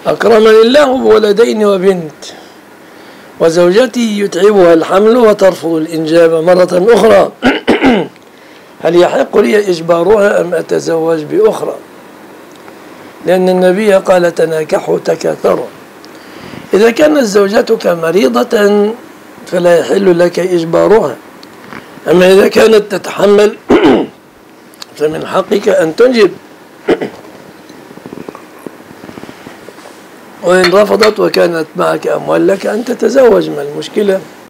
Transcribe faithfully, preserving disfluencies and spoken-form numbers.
أكرمني الله بولدين وبنت، وزوجتي يتعبها الحمل وترفض الإنجاب مرة أخرى، هل يحق لي إجبارها أم أتزوج بأخرى؟ لأن النبي قال تناكحوا تكاثروا. إذا كانت زوجتك مريضة فلا يحل لك إجبارها، أما إذا كانت تتحمل فمن حقك أن تنجب. وإن رفضت وكانت معك أموال لك أن تتزوج، ما المشكلة؟